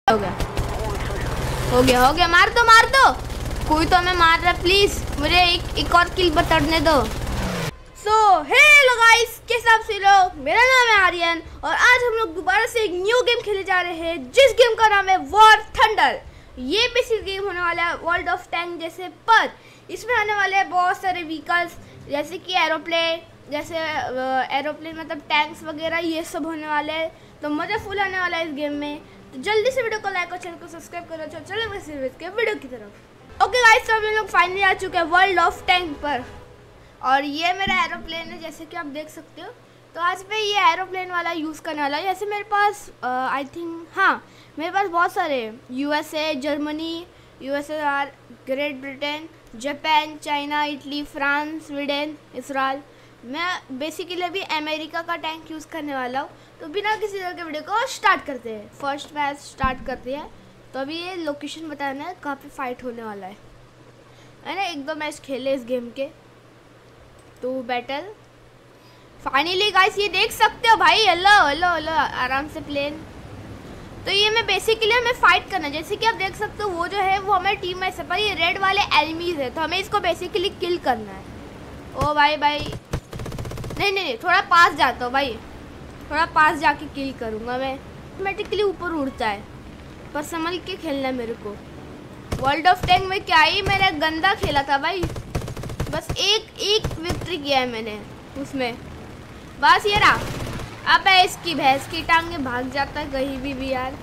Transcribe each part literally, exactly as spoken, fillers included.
हो गया हो गया हो गया मार दो मार दो। कोई तो हमें मार रहा है, प्लीज मुझे एक एक और किल बताने दो। सो हेलो गाइस, कैसे आप सभी लोग? मेरा नाम है आर्यन और आज हम लोग दोबारा से एक न्यू गेम खेलने जा रहे हैं जिस गेम का नाम है वॉर थंडर। ये बेसिक गेम होने वाला है वर्ल्ड ऑफ टैंक जैसे, पर इसमें आने वाले हैं बहुत सारे व्हीकल्स जैसे कि एरोप्लेन, जैसे एरोप्लेन मतलब टैंक्स वगैरह, ये सब होने वाले हैं। तो मज़ा फुल आने वाला है इस गेम में। तो जल्दी से वीडियो को लाइक और चैनल को सब्सक्राइब करो। चलो चलो वैसे के वीडियो की तरफ। ओके गाइस, तो हम लोग फाइनली आ चुके हैं वर्ल्ड ऑफ टैंक पर और ये मेरा एरोप्लेन है जैसे कि आप देख सकते हो। तो आज मैं ये एरोप्लेन वाला यूज़ करने वाला हूँ। जैसे मेरे पास आई थिंक हाँ मेरे पास बहुत सारे USA, Germany, USSR, Great Britain, Japan, China, Italy, France, Sweden, Israel. मैं बेसिकली अभी अमेरिका का टैंक यूज़ करने वाला हूँ। तो बिना किसी तरह के वीडियो को स्टार्ट करते हैं। फर्स्ट मैच स्टार्ट करते हैं। तो अभी ये लोकेशन बताना है कहाँ पे फाइट होने वाला है। मैंने एक दो मैच खेले इस गेम के। तो बैटल फाइनली गाइस ये देख सकते हो भाई। हेलो हेलो हेलो आराम से प्लेन। तो ये मैं बेसिकली हमें फाइट करना है। जैसे कि आप देख सकते हो वो जो है वो हमारे टीम में से, पर ये रेड वाले एनिमीज है तो हमें इसको बेसिकली किल करना है। ओ भाई भाई नहीं नहीं नहीं थोड़ा पास जाता हूँ भाई, थोड़ा पास जाके किल करूँगा मैं। ऑटोमेटिकली ऊपर उड़ता है पर संभल के खेलना है मेरे को। वर्ल्ड ऑफ टैंक में क्या ही मैंने गंदा खेला था भाई, बस एक एक विक्ट्री किया है मैंने उसमें, बस ये रहा। अब है इसकी भैंस की टांगे, भाग जाता है कहीं भी भी यार।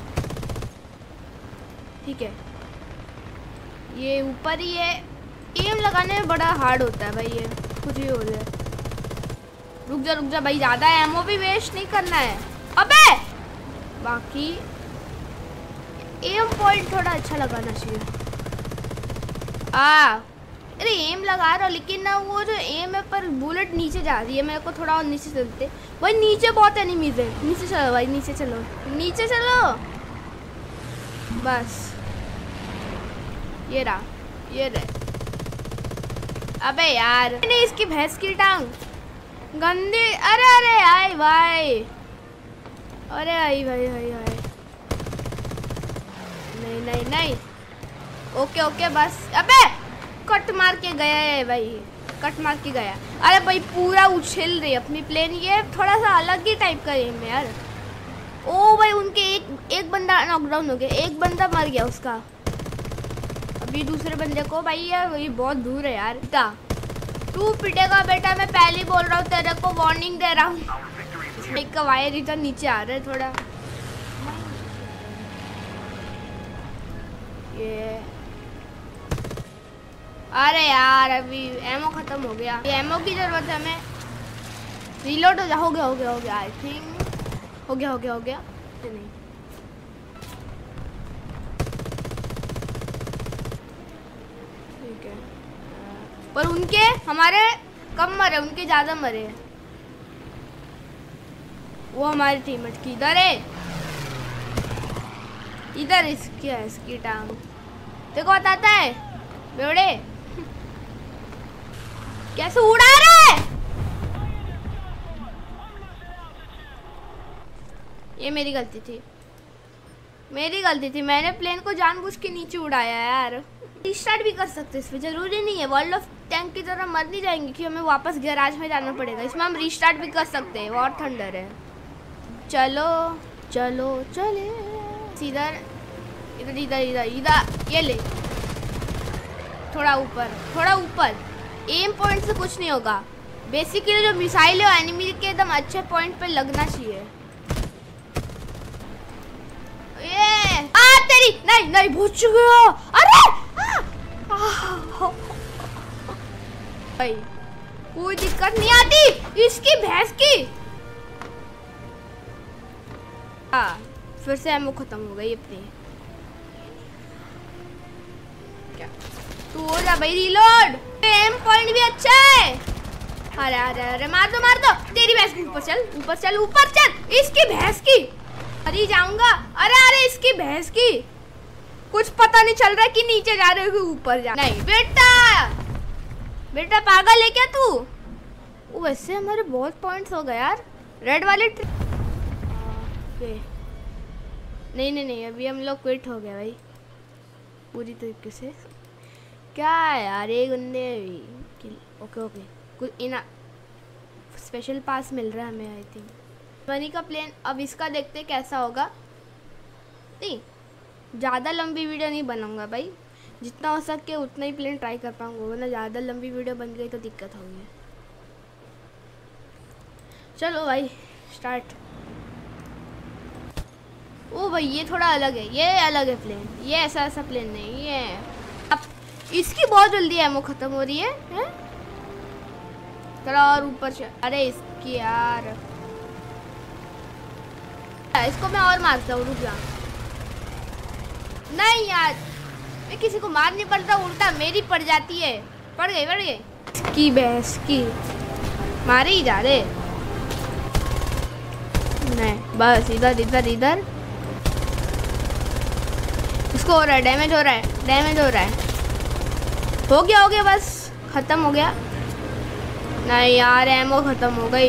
ठीक है ये ऊपर ही है। एम लगाने में बड़ा हार्ड होता है भाई, ये कुछ भी हो जाए। रुक जा रुक जा भाई, ज़्यादा एमओ भी वेस्ट नहीं करना है। अबे बाकी एम पॉइंट थोड़ा अच्छा लगाना चाहिए। आ अरे एम लगा रहा हूँ लेकिन ना वो जो एम है पर बुलेट नीचे जा रही है। मेरे को थोड़ा और नीचे चलते भाई, नीचे बहुत एनिमीज है। नीचे चलो भाई, नीचे चलो नीचे चलो बस। ये रहा ये रहा। अबे यार नहीं, इसकी भैंस की टांग गंदी। अरे अरे आई भाई, अरे आई भाई आई आई नहीं नहीं नहीं। ओके ओके बस। अबे कट मार के गया है भाई, कट मार के गया। अरे भाई पूरा उछल रही अपनी प्लेन। ये थोड़ा सा अलग ही टाइप का गेम है यार। ओ भाई उनके एक एक बंदा नॉकडाउन हो गया, एक बंदा मर गया उसका। अभी दूसरे बंदे को भाई यार वही बहुत दूर है यार। तू पिटेगा बेटा, मैं पहले ही बोल रहा हूँ तेरे को, वार्निंग दे रहा हूँ। एक का वायर इधर नीचे आ रहा है थोड़ा। ये अरे यार अभी एमओ खत्म हो गया। ये एमओ की जरूरत है हमें। रीलोड हो जा। हो गया हो गया हो गया आई थिंक हो गया हो गया हो गया नहीं। ठीक है पर उनके हमारे कम मरे, उनके ज्यादा मरे। वो हमारी टीममेट की इधर है, इधर इसकी है इसकी टांग। देखो बताता है बेवड़े कैसे उड़ा रहे। ये मेरी गलती थी, मेरी गलती थी। मैंने प्लेन को जानबूझ के नीचे उड़ाया यार। रिस्टार्ट भी कर सकते इसमें, जरूरी नहीं है वर्ल्ड ऑफ टैंक की तरह मर नहीं जाएंगे कि हमें वापस गैराज में जाना पड़ेगा। इसमें हम रिस्टार्ट भी कर सकते हैं। वॉर थंडर है। चलो चलो चले सीधा इधर इधर इधर इधर। ये ले थोड़ा ऊपर थोड़ा ऊपर। एम पॉइंट से कुछ नहीं होगा। बेसिकली जो मिसाइल है एनिमी के एकदम अच्छे पॉइंट पे लगना चाहिए। ये आ तेरी नहीं नहीं भूल चुके हो। अरे भाई कोई दिक्कत नहीं आती इसकी भैंस की। हाँ फिर से एमओ खत्म हो गई अपनी। क्या तू हो जा भाई रीलोड। एम पॉइंट भी अच्छा है। अरे अरे अरे मार दो मार दो। तेरी भैंस की ऊपर चल ऊपर चल ऊपर चल। इसकी भैंस की अरे जाऊंगा। अरे अरे इसकी भैंस की कुछ पता नहीं चल रहा कि नीचे जा रहे हो ऊपर जा। नहीं बेटा बेटा पागल है क्या तू। वैसे हमारे बहुत पॉइंट्स हो गए यार रेड वाले। नहीं नहीं नहीं, अभी हम लोग क्विट हो गए भाई पूरी तरीके से। क्या है यार ये गंदे किल। ओके ओके, कुछ इना स्पेशल पास मिल रहा है हमें आई थिंक। मनी का प्लेन, अब इसका देखते कैसा होगा। नहीं ज़्यादा लंबी वीडियो नहीं बनाऊंगा भाई, जितना हो सके उतना ही प्लेन ट्राई कर पाऊंगा, वरना ज़्यादा लंबी वीडियो बन गई तो दिक्कत होगी। चलो भाई स्टार्ट। ओ भाई ये थोड़ा अलग है, ये अलग है प्लेन, ये ऐसा ऐसा प्लेन नहीं ये। अब इसकी बहुत जल्दी एमो ख़त्म हो रही है, है? थोड़ा और ऊपर से, अरे इसकी यार, इसको मैं और मारता हूँ, रुक जा। नहीं यार मैं किसी को मार नहीं पड़ता, उल्टा मेरी पड़ जाती है। पड़ गई पड़ गई इसकी भैंस की, मारे ही जा रहे। नहीं बस इधर इधर इधर, इसको हो रहा है डैमेज, हो रहा है डैमेज हो रहा है। हो गया हो गया बस ख़त्म हो गया। नहीं यार एमो ख़त्म हो गई।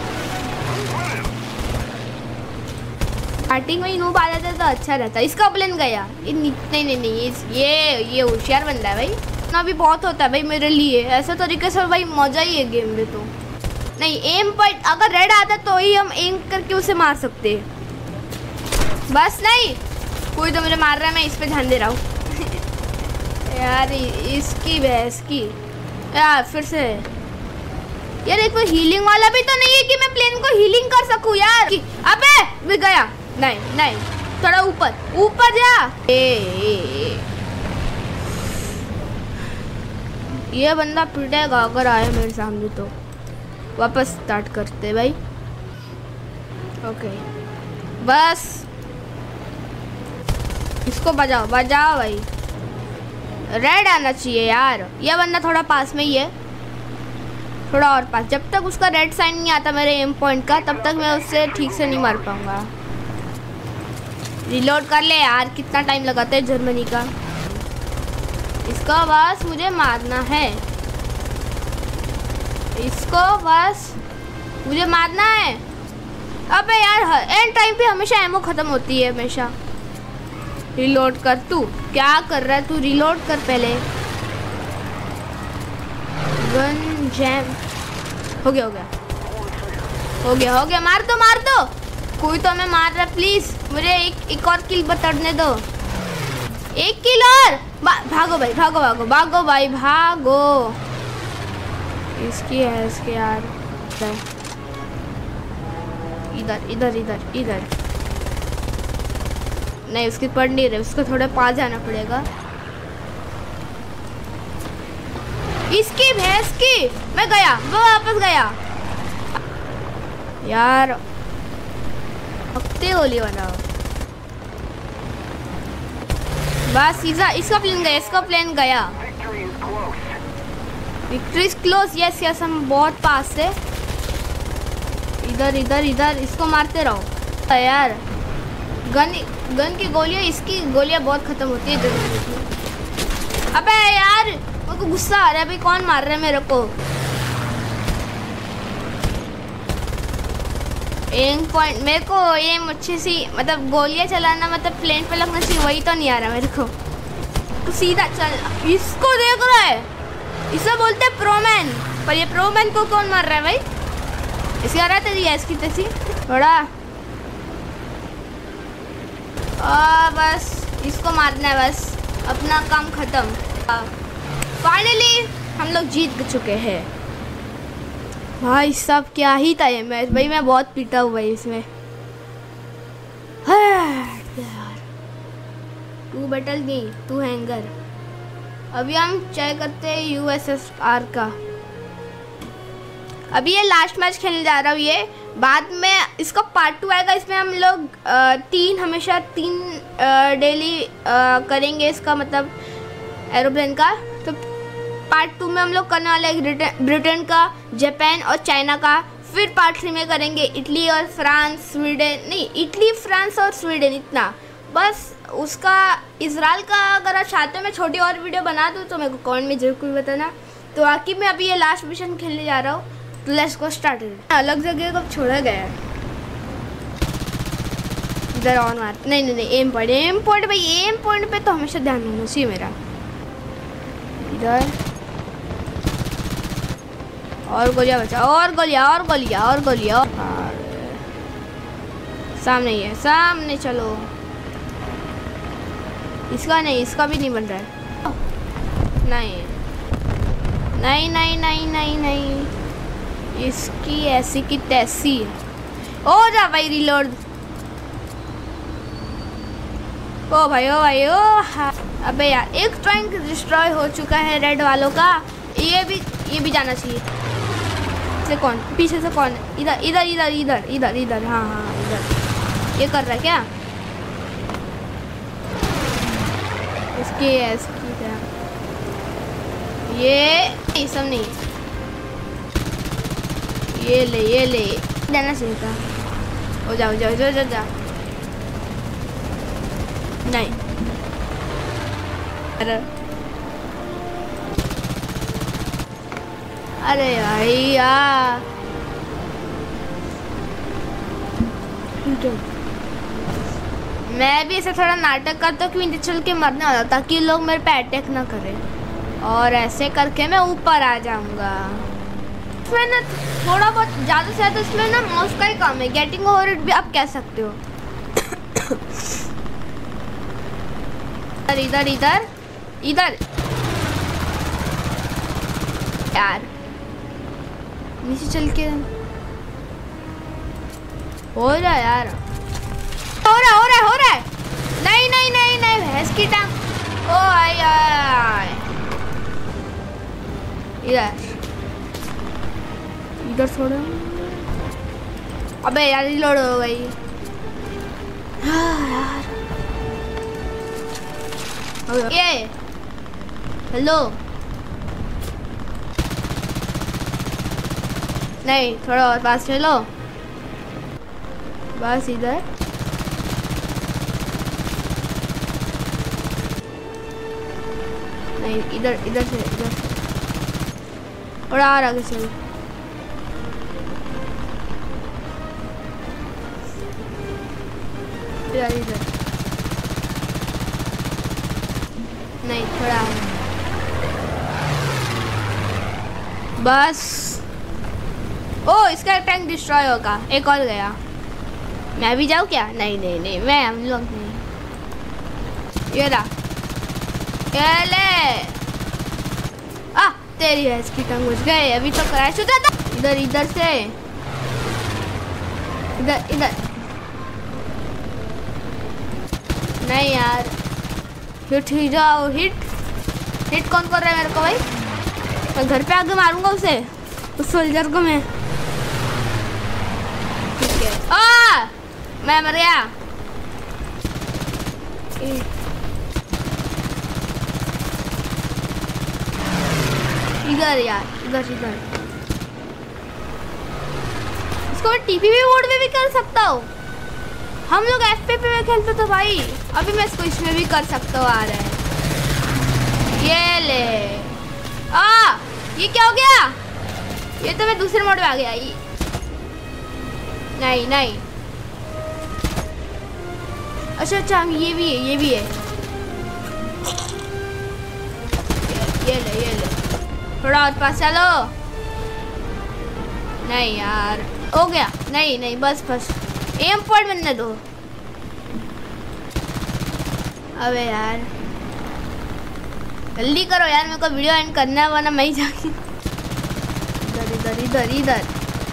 स्टार्टिंग में ही नूब आ जाता तो अच्छा रहता। इसका प्लेन गया, नहीं नहीं नहीं, नहीं ये ये होशियार बंदा है भाई, इतना भी बहुत होता है भाई मेरे लिए। ऐसे तरीके से भाई मज़ा ही है गेम में। तो नहीं एम पॉइंट अगर रेड आता तो ही हम एम करके उसे मार सकते हैं। बस नहीं कोई तो मुझे मार रहा है, मैं इस पे ध्यान दे रहा हूँ। यार इसकी भैंस की यार, फिर से यार एक तो हीलिंग वाला भी तो नहीं है कि मैं प्लेन को हीलिंग कर सकूँ यार। अबे मैं गया, नहीं नहीं थोड़ा ऊपर ऊपर जा। ए, ए, ए। ये बंदा पिटेगा अगर आए मेरे सामने तो। वापस स्टार्ट करते भाई। ओके बस इसको बजाओ बजाओ भाई, रेड आना चाहिए यार। ये बंदा थोड़ा पास में ही है, थोड़ा और पास। जब तक उसका रेड साइन नहीं आता मेरे एम पॉइंट का, तब तक मैं उससे ठीक से नहीं मार पाऊंगा। रिलोड कर ले यार, कितना टाइम लगाता है जर्मनी का। इसको बस मुझे मारना है, इसको बस मुझे मारना है। अबे यार एंड टाइम पे हमेशा एमो ख़त्म होती है हमेशा। रिलोड कर, तू क्या कर रहा है, तू रिलोड कर पहले। गन जैम हो गया हो गया हो गया हो गया, मार दो मार दो। कोई तो हमें मार रहा है, प्लीज मुझे एक एक और किल बतड़ने दो, एक किल और। भागो भाई भागो भागो भागो भाई भागो। इसकी है इसके यार, इधर इधर इधर इधर नहीं, उसकी पड़ नहीं रही, उसको थोड़ा पास जाना पड़ेगा। इसकी भैंस की, मैं गया वो वापस गया यार। हफ्ते गोली बनाओ बस। इसका इसका प्लेन गया, इसका प्लेन गया। Victory is close, yes yes हम बहुत पास से। इधर इधर इधर इसको मारते रहो यार। गन गन की गोलियां, इसकी गोलियां बहुत खत्म होती है जरूर की। अबे यार मेरे को गुस्सा आ रहा है भाई, कौन मार रहा है मेरे को। एम पॉइंट मेरे को एम अच्छी सी, मतलब गोलियां चलाना मतलब प्लेन पे लगना चाहिए, वही तो नहीं आ रहा मेरे को। तो सीधा चल, इसको देख रहा है, इसे बोलते हैं प्रोमैन। पर ये प्रोमैन को कौन मार रहा है भाई, इसकी आ रहा तेरी है इसकी तैसी थोड़ा। आ, बस इसको मारना है, बस अपना काम ख़त्म। फाइनली हम लोग जीत चुके हैं भाई। सब क्या ही था ये मैच भाई, मैं बहुत पीटा हुआ भाई इसमें। टू बैटल नहीं, टू हैंगर। अभी हम ट्राई करते हैं यूएसएसआर का। अभी ये लास्ट मैच खेलने जा रहा हूँ, ये बाद में इसका पार्ट टू आएगा। इसमें हम लोग तीन हमेशा तीन डेली करेंगे इसका मतलब एरोप्लेन का। तो पार्ट टू में हम लोग करने वाले हैं ब्रिटेन का, जापान और चाइना का। फिर पार्ट थ्री में करेंगे इटली और फ्रांस, स्वीडन नहीं इटली फ्रांस और स्वीडन, इतना बस। उसका इजराइल का अगर आप चाहते हो मैं छोटी और वीडियो बना दूँ तो मेरे को कमेंट में जरूर बताना। तो बाकी मैं अभी ये लास्ट मिशन खेलने जा रहा हूँ, तो लेट्स गो स्टार्ट। अलग जगह कब छोड़ा गया है, इधर और मार। नहीं नहीं नहीं, एम पॉइंट, एम पॉइंट भाई, एम पॉइंट पे तो हमेशा ध्यान होना चाहिए मेरा। इधर और गोलियां बचा, और गोलियां, और गोलियां, और गोलियां, और सामने ही है, सामने चलो। इसका नहीं, इसका भी नहीं बन रहा है। नहीं नहीं नहीं नहीं नहीं नहीं, इसकी ऐसी की तैसी है। ओ जा भाई रिलोड। ओ भाई, ओ भाई, ओ हाँ। अबे यार एक टैंक डिस्ट्रॉय हो चुका है रेड वालों का। ये भी ये भी जाना चाहिए। से कौन, पीछे से कौन? इधर इधर इधर इधर इधर इधर, हाँ हाँ इधर। ये कर रहा है क्या? इसकी इसकी क्या? ये सब नहीं, ये ले ये ले जाना चाहिए था। हो जाओ जाओ जाओ जाओ जा। नहीं अरे अरे भाई यार, मैं भी ऐसा थोड़ा नाटक करता हूँ कि नीचे चल के मरने वाला, ताकि लोग मेरे पे अटैक ना करें, और ऐसे करके मैं ऊपर आ जाऊंगा। इसमें ना थोड़ा बहुत ज़्यादा से ज़्यादा इसमें ना माउस का ही काम है, गेटिंग ओवर इट भी आप कह सकते हो। इधर इधर इधर यार, नीचे चल के हो रहा है यार, हो रहा हो रहा हो रहा है। नहीं नहीं नहीं नहीं, भैंस की टांग। ओ आई आई, इधर इधर थोड़ा। अबे यार रिलोड हो गई। हाँ यार, ये हेलो, नहीं थोड़ा और पास चलो, बस इधर। नहीं इधर इधर से, इधर थोड़ा और आगे चलो। इधर इधर नहीं, थोड़ा बस। ओ इसका टैंक डिस्ट्रॉय होगा। एक और गया, मैं भी जाऊँ क्या? नहीं नहीं नहीं, मैं हम लोग नहीं। ये रहा, ये ले। आ तेरी है इसकी टंग घुस गए। अभी तो क्रैश हो जाता। इधर इधर से, इधर इधर नहीं यार, हिट ही जाओ। हिट हिट कौन कर रहा है मेरे को भाई? मैं घर पे आके मारूंगा उसे, उस सोल्जर को मैं। ठीक है, आ मैं मर गया। इधर यार, इधर इधर। इसको मैं टीपी भी मोड में भी कर सकता हूँ। हम लोग एफ पी में खेलते तो भाई, अभी मैं इसको इसमें भी कर सकता हूँ। आ रहा है, ये ले। आ ये क्या हो गया? ये तो मैं दूसरे मोड में आ गया। ये नहीं नहीं, अच्छा अच्छा, ये भी है, ये भी है। ये, ये ले ये ले, थोड़ा और पास चलो। नहीं यार, हो गया। नहीं नहीं, बस बस एम पॉइंट बनने दो। अबे यार जल्दी करो यार, मेरे को वीडियो एंड करना है, वरना मैं ही जाऊंगी। इधर इधर इधर इधर,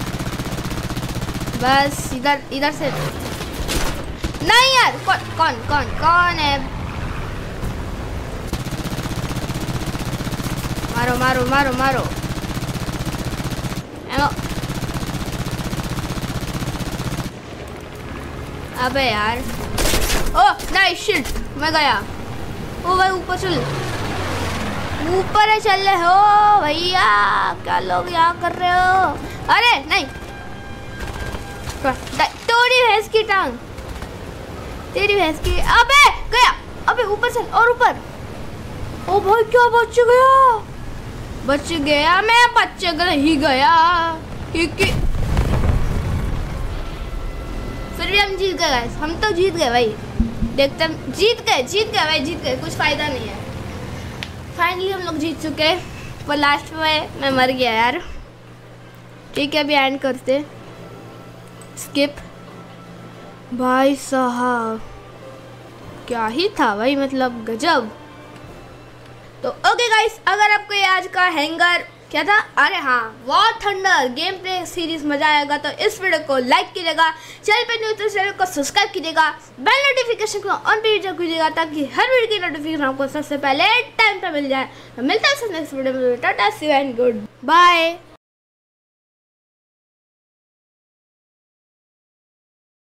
बस इधर इधर से। नहीं यार, कौन कौन कौन कौन है? मारो मारो मारो मारो। अबे यार, ओ नहीं शिट, मैं गया। ओ भाई ऊपर चल, ऊपर है चल रहे हो भैया, क्या लोग यहाँ कर रहे हो? अरे नहीं, तोड़ी भैंस की टांग, तेरी भैंस की। अबे गया, अबे ऊपर चल और ऊपर। ओ भाई क्या बच गया, बच गया मैं, बच गया ही गया। क्योंकि फिर फिर भी हम जीत गए गाइस, हम तो जीत गए भाई। देखते हैं, जीत गए जीत गए भाई, जीत गए, कुछ फ़ायदा नहीं है। फाइनली हम लोग जीत चुके हैं, पर लास्ट में मैं मर गया यार। ठीक है, अभी एंड करते, स्किप। भाई साहब क्या ही था भाई, मतलब गजब। तो ओके गाइस, अगर आपको ये आज का हैंगर क्या था, अरे हाँ War Thunder game play series मजा आएगा तो इस वीडियो को लाइक कीजिएगा, चैनल पे न्यू तो चैनल को सब्सक्राइब कीजिएगा, बेल नोटिफिकेशन को ऑन पे वीडियो कीजिएगा ताकि हर वीडियो की नोटिफिकेशन आपको सबसे पहले टाइम पे मिल जाए। तो मिलता है नेक्स्ट वीडियो में, tata see you and good bye.